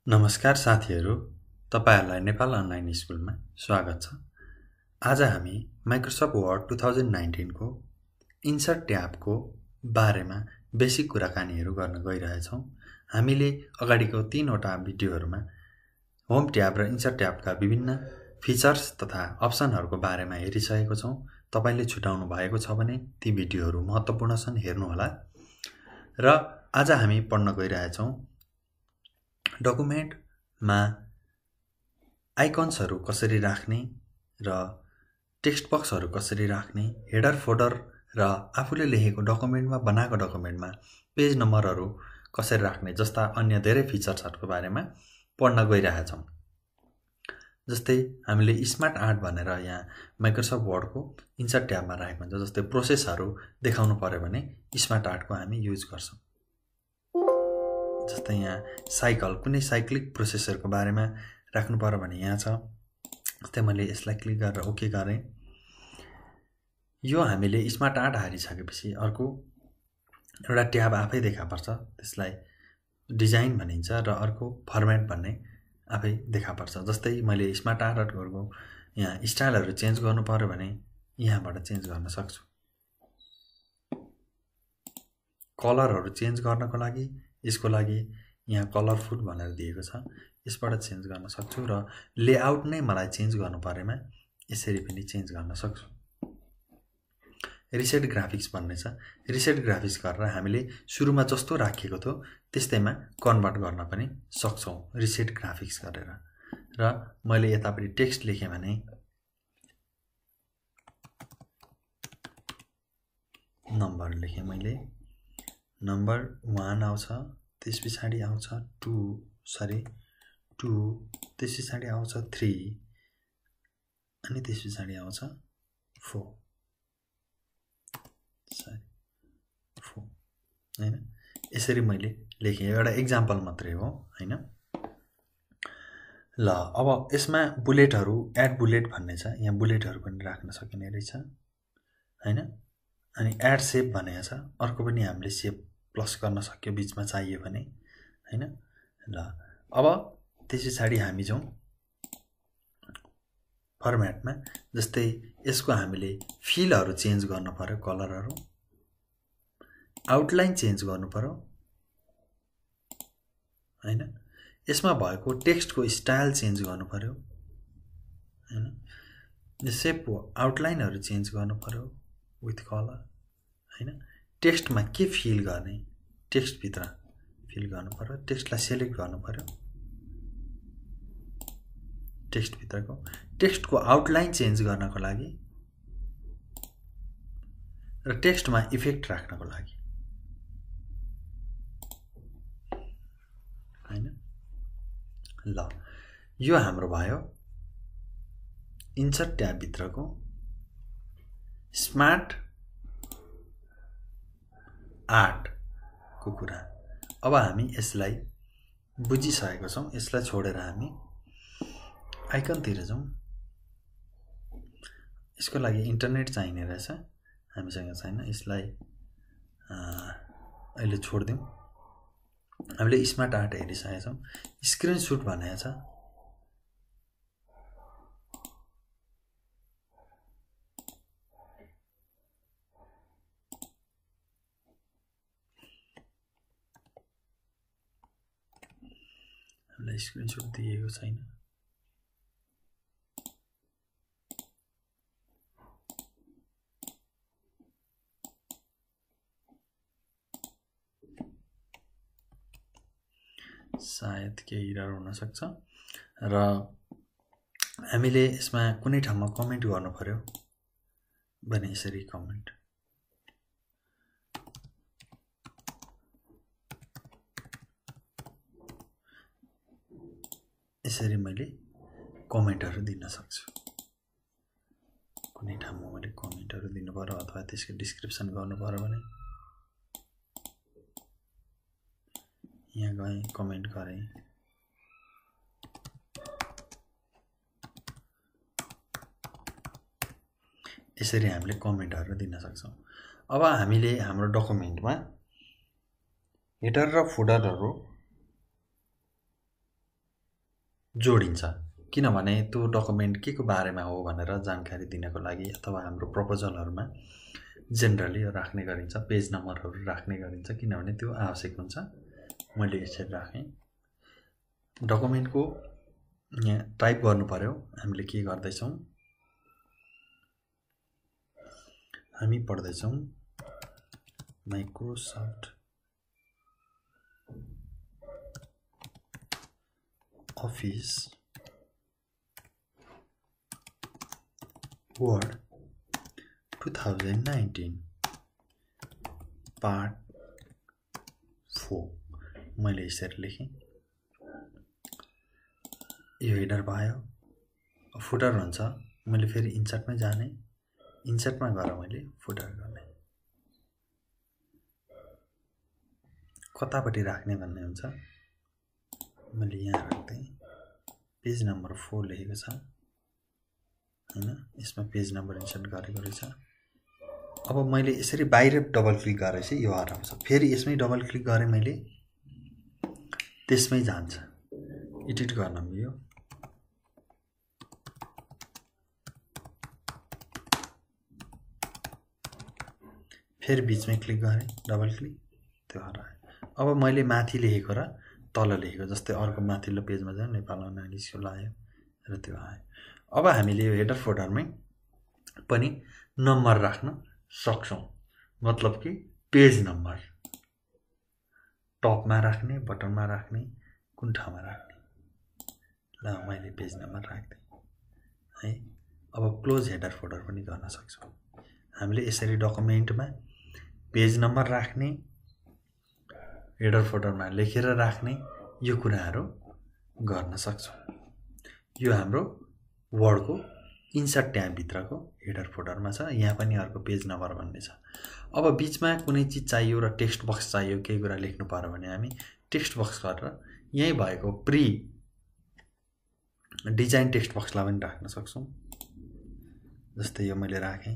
नमस्कार साथीहरू, तपाईहरुलाई नेपाल अनलाइन स्कुलमा स्वागत छ। आज हामी माइक्रोसफ्ट वर्ड 2019 को इन्सर्ट ट्याबको बारेमा बेसिक कुराकानीहरू गर्न गइरहेछौँ। हामीले अगाडिको 3वटा भिडियोहरूमा होम ट्याब र इन्सर्ट ट्याबका विभिन्न फिचर्स तथा अप्सनहरूको बारेमा हेरिसकेको छौँ। तपाईले छुटाउनु भएको छ भने ती भिडियोहरू महत्त्वपूर्ण छन्, हेर्नुहोला। र आज हामी पढ्न गइरहेछौँ डकुमेन्टमा आइकन्सहरू कसरी राख्ने र टेक्स्ट बक्सहरू कसरी राख्ने, हेडर फोल्डर र आफूले लेखेको डकुमेन्टमा बनाएको डकुमेन्टमा पेज नम्बरहरू कसरी राख्ने जस्ता अन्य धेरै फिचर्सहरूको बारेमा पढ्न गइरहेछौँ। जस्तै हामीले स्मार्ट आर्ट भनेर यहाँ माइक्रोसफ्ट वर्डको इन्सर्ट ट्याबमा राखेको हुन्छ। जस्तै प्रोसेसहरू देखाउनु पर्यो भने स्मार्ट आर्टको हामी युज गर्छौँ। जस्तै यहाँ साइकल, कुनै साइक्लिक प्रोसेसरको बारेमा राख्नु पर्यो भने यहाँ छ। जस्तै मैले यसलाई क्लिक गरेर ओके गरेँ। यो हामीले स्मार्ट आर्ट हारिसकेपछि अर्को एउटा ट्याब आफै देखा पर्छ, त्यसलाई डिजाइन भनिन्छ र अर्को फर्मेट भन्ने आफै देखा पर्छ। जस्तै मैले स्मार्ट आर्टहरूको यहाँ स्टाइलहरू चेन्ज गर्नु पर्यो भने यहाँबाट चेन्ज गर्न सक्छु। कलरहरू चेन्ज गर्नको लागि यसको लागि यहाँ कलरफुल भनेर दिएको छ, यसबाट चेन्ज गर्न सक्छु। र लेआउट नै मलाई चेन्ज गर्नु परेमा यसरी पनि चेन्ज गर्न सक्छु। रिसेट ग्राफिक्स भन्ने छ। रिसेट ग्राफिक्स गरेर हामीले सुरुमा जस्तो राखेको थियो त्यस्तैमा कन्भर्ट गर्न पनि सक्छौँ रिसेट ग्राफिक्स गरेर। र मैले यतापट्टि टेक्स्ट लेखेँ भने नम्बर लेखेँ, मैले नम्बर 1 आउँछ, त्यस पछाडि आउँछ 2, त्यस पछाडि आउँछ 3 अनि त्यस पछाडि आउँछ 4 हैन। यसरी मैले लेखेँ, एउटा एक्जाम्पल मात्रै हो हैन। ल अब यसमा बुलेटहरू, एड बुलेट भन्ने छ, यहाँ बुलेटहरू पनि राख्न सकिने रहेछ हैन। अनि एड सेप भनेको छ, अर्को पनि हामीले सेप प्लस गर्न सक्यो बीचमा चाहियो भने हैन। ल अब त्यस पछाडि हामी जाउँ फर्मेटमा। जस्तै यसको हामीले फिलहरू चेन्ज गर्न पर्यो, कलरहरू, आउटलाइन चेन्ज गर्नु पर्यो हैन। यसमा भएको टेक्स्टको स्टाइल चेन्ज गर्नु पर्यो हैन। सेपको आउटलाइनहरू चेन्ज गर्नु पर्यो विथ कलर हैन। टेक्स्टमा के फिल गर्ने, टेक्स्टभित्र फिल गर्नु पर्यो, टेक्स्टलाई सेलेक्ट गर्नु पर्यो, टेक्स्टभित्रको टेक्स्टको आउटलाइन चेन्ज गर्नको लागि र टेक्स्टमा इफेक्ट राख्नको लागि हैन। ल यो हाम्रो भयो इन्सर्ट ट्याब भित्रको स्मार्ट आर्टको कुरा। अब हामी यसलाई बुझिसकेको छौँ, यसलाई छोडेर हामी आइकनतिर जाउँ। यसको लागि इन्टरनेट चाहिने रहेछ, हामीसँग छैन, यसलाई अहिले छोडिदिउँ। हामीले स्मार्ट आर्ट हेरिसकेका छौँ। स्क्रिनसट भनेको छ, हामीलाई स्क्रिनसट दिएको छैन। सायद केही इरर हुन सक्छ। र हामीले यसमा कुनै ठाउँमा कमेन्ट गर्नु पर्यो भने यसरी कमेन्ट, यसरी मैले कमेन्टहरू दिन सक्छु। कुनै ठाउँमा मैले कमेन्टहरू दिनु पर्यो अथवा त्यसको डिस्क्रिप्सन गर्नु पर्यो भने यहाँ गएँ, कमेन्ट गरेँ, यसरी हामीले कमेन्टहरू दिन सक्छौँ। अब हामीले हाम्रो डकुमेन्टमा हेडर र फुटरहरू जोडिन्छ किनभने त्यो डकुमेन्ट के को बारेमा हो भनेर जानकारी दिनको लागि अथवा हाम्रो प्रपोजलहरुमा जेनरली राख्ने गरिन्छ पेज नम्बरहरु राख्ने गरिन्छ किनभने त्यो आवश्यक हुन्छ मैले यसरी राखेँ डकुमेन्टको यहाँ टाइप गर्नु पर्यो हामीले के गर्दै छौं हामी पढ्दै छौं माइक्रोसफ्ट अफिस वर्ड 2019 पार्ट 4 मैले यसरी लेखेँ यो हेडर भयो फुटर हुन्छ मैले फेरि इन्सर्टमै जाने इन्सर्टमा गएर मैले फुटर गर्ने कतापट्टि राख्ने भन्ने हुन्छ मैले यहाँ राख्दै पेज नम्बर 4 लेखेको छ हैन यसमा पेज नम्बर इन्सर्ट गरेको रहेछ अब मैले यसरी बाहिर डबल क्लिक गरेपछि यो हराउँछ फेरि यसमै डबल क्लिक गरे मैले त्यसमै जान्छ एडिट गर्न मिल्यो फेरि बीचमै क्लिक गरे डबल क्लिक त्यो हरायो अब मैले माथि लेखेको र तल लेखेको जस्तै अर्को माथिल्लो पेजमा जाउँ नेपाल अनलाइन स्कुल आयो र त्यो आयो अब हामीले यो हेडर फोल्डरमै पनि नम्बर राख्न सक्छौं मतलब कि पेज नम्बर टपमा राख्ने बटनमा राख्ने कुन ठाउँमा राख्ने ल मैले पेज नम्बर राख्दै है अब क्लोज हेडर फोल्डर पनि गर्न सक्छौं हामीले यसरी डकुमेन्टमा पेज नम्बर राख्ने हेडर फोल्डरमा लेखेर राख्ने यो कुराहरु गर्न सक्छौं यो हाम्रो वर्डको इन्सर्ट ट्याब भित्रको हेडर फोल्डरमा छ यहाँ पनि अर्को पेज नम्बर भन्ने छ अब बीचमा कुनै चीज चाहियो र टेक्स्ट बक्स चाहियो केही कुरा लेख्नु पर्यो भने हामी टेक्स्ट बक्स गरेर यही भएको प्री डिजाइन टेक्स्ट बक्सलाई पनि राख्न सक्छौं जस्तै यो मैले राखेँ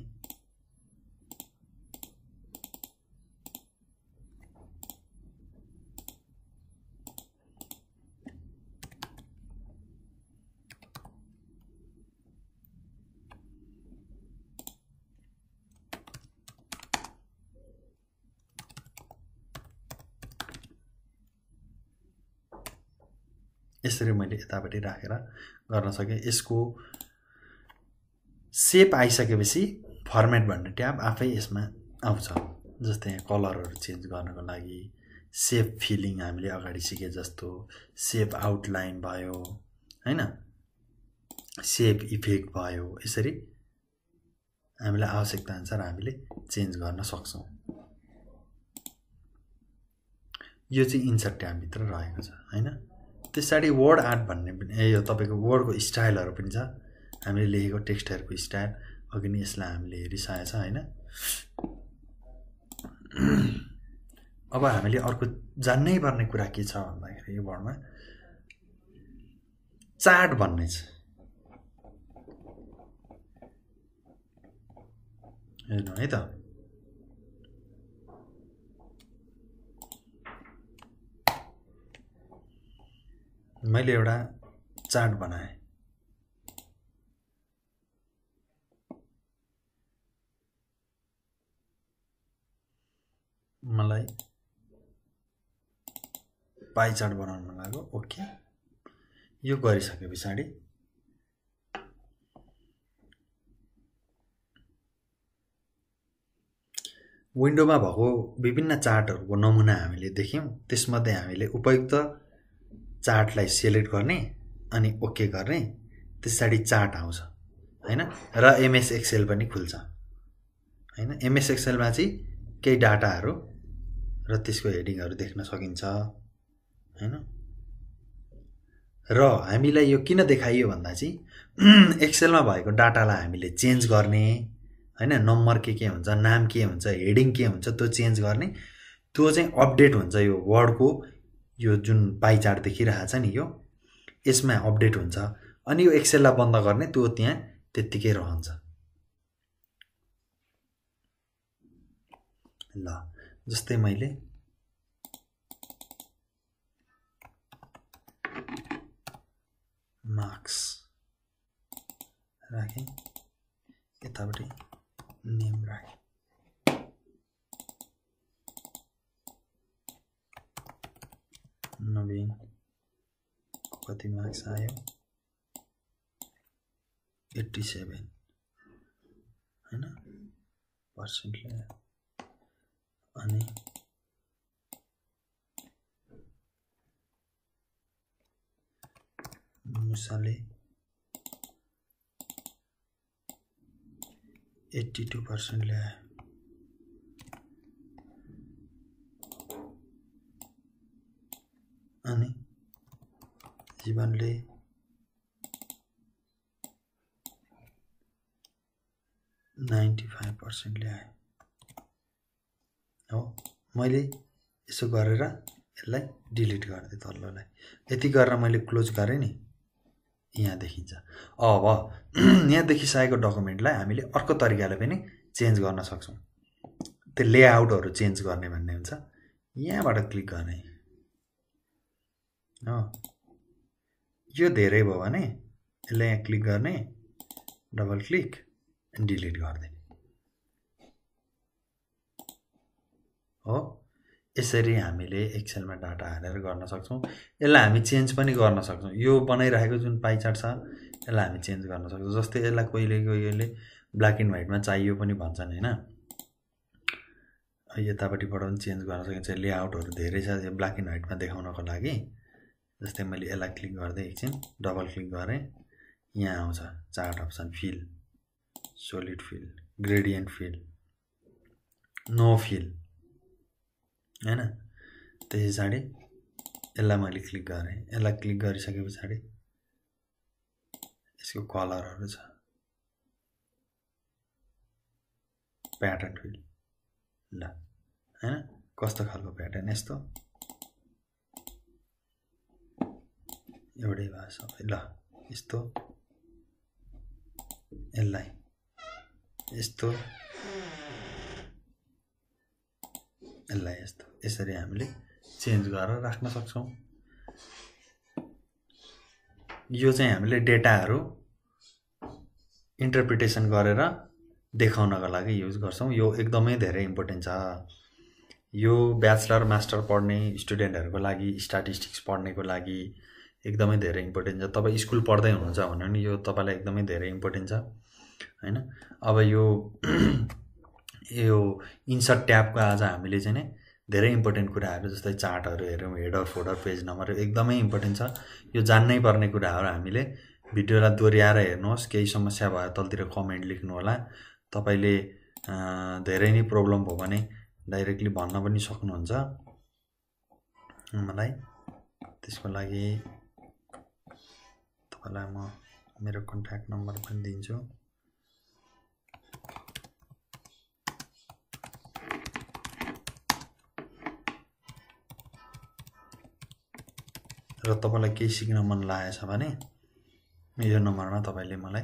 यसरी मैले यतापट्टि राखेर गर्न सके यसको शेप आइसकेपछि फर्मेट भन्ने ट्याब आफै यसमा आउँछ जस्तै यहाँ कलरहरु चेन्ज गर्नको लागि शेप फिलिङ हामीले अगाडि सिके जस्तो शेप आउटलाइन भयो हैन शेप इफेक्ट भयो यसरी हामीलाई आवश्यकता अनुसार हामीले चेन्ज गर्न सक्छौं यो चाहिँ इन्सर्ट ट्याब भित्र रहेको छ हैन त्यसैले वर्ड आर्ट भन्ने पनि यो तपाईको वर्डको स्टाइलहरु पनि छ हामीले लेखेको टेक्स्टहरुको स्टाइल अघि नै यसलाई हामीले हेरिसकेछ हैन अब हामीले अर्को जान्नै पर्ने कुरा के छ भन्दाखेरि यो वर्डमा चार्ट भन्ने छ हेर्नु है त मैले एउटा चार्ट बनाए मलाई पाइ चार्ट बनाउन मन लाग्यो ओके यो गरिसकेपछि विन्डोमा भएको विभिन्न चार्टहरुको नमुना हामीले देख्यौं त्यसमध्ये हामीले उपयुक्त चार्टलाई सिलेक्ट गर्ने अनि ओके गर्ने त्यसैले चार्ट आउँछ हैन र एमएस एक्सेल पनि खुल्छ हैन एमएस एक्सेल मा चाहिँ केही डाटाहरु र त्यसको हेडिङहरु देख्न सकिन्छ हैन र हामीलाई यो किन देखाइयो भन्दा चाहिँ एक्सेलमा भएको डाटालाई हामीले चेन्ज गर्ने हैन नम्बर के हुन्छ नाम के हुन्छ हेडिङ के हुन्छ त्यो चेन्ज गर्ने त्यो चाहिँ अपडेट हुन्छ यो वर्डको यो जुन पाइ चार्ट देखिरहेछ नि यो यसमा अपडेट हुन्छ अनि यो एक्सेललाई बन्द गर्ने त्यो त्यहाँ त्यतिकै रहन्छ ल जस्तै मैले मार्क्स राखेँ, यतापट्टि नेम राखेँ। नवीन कति मार्क्स आयो? 87 हैन पर्सेन्ट ल्यायो। अनि मुसाले 82% ल्यायो। अनि जीवनले 95% ल्यायो। हो, मैले यसो गरेर यसलाई डिलिट गरिदिएँ तल्लोलाई। यति गरेर मैले क्लोज गरेँ नि, यहाँ देखिन्छ। अब यहाँ देखिसकेको डकुमेन्टलाई हामीले अर्को तरिकाले पनि चेन्ज गर्न सक्छौँ। त्यो लेआउटहरू चेन्ज गर्ने भन्ने हुन्छ। यहाँबाट क्लिक गर्ने हो, यो धेरै भयो भने यसलाई यहाँ क्लिक गर्ने, डबल क्लिक डिलिट गरिदिने हो। यसरी हामीले एक्सेलमा डाटा हालेर गर्न सक्छौँ। यसलाई हामी चेन्ज पनि गर्न सक्छौँ। यो बनाइरहेको जुन पाइ चार्ट छ यसलाई हामी चेन्ज गर्न सक्छौँ। जस्तै यसलाई कहिले ब्ल्याक एन्ड व्हाइटमा चाहियो पनि भन्छन् हैन। यतापट्टिबाट पनि चेन्ज गर्न सकिन्छ। लेआउटहरू धेरै छ यो ब्ल्याक एन्ड व्हाइटमा देखाउनको लागि। जस्तै मैले यसलाई क्लिक गर्दै एकछिन डबल क्लिक गरेँ, यहाँ आउँछ chart option, fill, solid fill, gradient fill, no fill हैन। त्यस पछाडि यसलाई मैले क्लिक गरेँ। यसलाई क्लिक गरिसके पछाडि यसको कलरहरू छ, प्याटर्न फिल, ल हैन कस्तो खालको प्याटर्न, यस्तो एउटै भयो सबै। ल यस्तो, यसलाई यस्तो, यसलाई यस्तो, यसरी हामीले चेन्ज गरेर राख्न सक्छौँ। यो चाहिँ हामीले डेटाहरू इन्टरप्रिटेसन गरेर देखाउनको लागि युज गर्छौँ। यो एकदमै धेरै इम्पोर्टेन्ट छ। यो ब्याचलर मास्टर पढ्ने स्टुडेन्टहरूको लागि, स्ट्याटिस्टिक्स पढ्नेको लागि एकदमै धेरै इम्पोर्टेन्ट छ। तपाईँ स्कुल पढ्दै हुनुहुन्छ भने पनि यो तपाईँलाई एकदमै धेरै इम्पोर्टेन्ट छ हैन। अब यो इन्सर्ट ट्याबको आज हामीले चाहिँ धेरै इम्पोर्टेन्ट कुराहरू जस्तै चार्टहरू हेरौँ, हेडर फोल्डर पेज नम्बर एकदमै इम्पोर्टेन्ट छ। यो जान्नै पर्ने कुराहरू हामीले भिडियोलाई दोहोऱ्याएर हेर्नुहोस्। केही समस्या भयो तलतिर कमेन्ट लेख्नु होला। तपाईँले धेरै नै प्रब्लम भयो भने डाइरेक्टली भन्न पनि सक्नुहुन्छ मलाई। त्यसको लागि तपाईँलाई म मेरो कन्ट्याक्ट नम्बर पनि दिन्छु। र तपाईँलाई केही सिक्न मन लागेछ भने यो नम्बरमा तपाईँले मलाई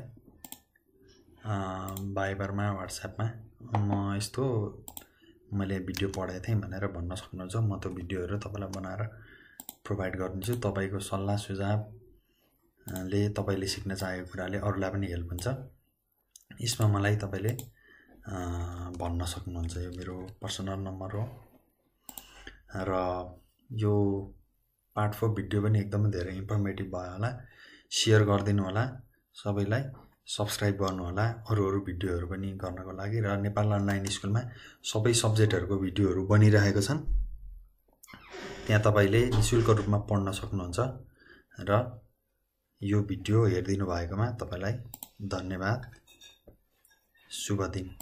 भाइबरमा, व्हाट्सएपमा म यस्तो मैले भिडियो पढाएको थिएँ भनेर भन्न सक्नुहुन्छ। म त्यो भिडियोहरू तपाईँलाई बनाएर प्रोभाइड गरिदिन्छु। तपाईँको सल्लाह सुझावले, तपाईँले सिक्न चाहेको कुराले अरूलाई पनि हेल्प हुन्छ। यसमा मलाई तपाईँले भन्न सक्नुहुन्छ। यो मेरो पर्सनल नम्बर हो। र यो पार्ट 4 भिडियो पनि एकदमै धेरै इन्फर्मेटिभ भयो होला। सेयर गरिदिनु होला, सबैलाई सब्सक्राइब गर्नु होला अरू भिडियोहरू पनि गर्नको लागि। र नेपाल अनलाइन स्कुलमा सबै सब्जेक्टहरूको भिडियोहरू बनिरहेको छन्। त्यहाँ तपाईँले निःशुल्क रूपमा पढ्न सक्नुहुन्छ। र यो भिडियो हेरिदिनु भएकोमा तपाईँलाई धन्यवाद। शुभ दिन।